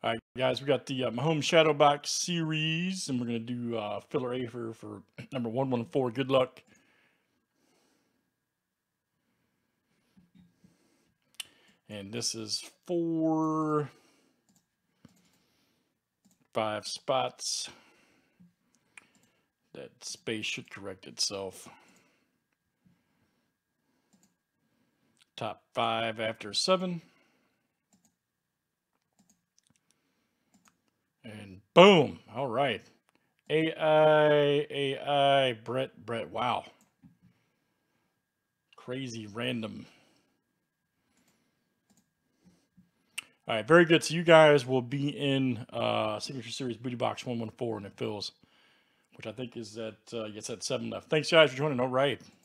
All right, guys, we got the Mahomes Shadowbox series, and we're going to do filler A for number 114. Good luck. And this is 5 spots. That space should correct itself. Top 5 after 7. And boom. All right. AI, Brett. Wow. Crazy random. All right, very good. So you guys will be in Signature Series Booty Box 114 and it fills, which I think is at, it's at 7 left. Thanks, guys, for joining. All right.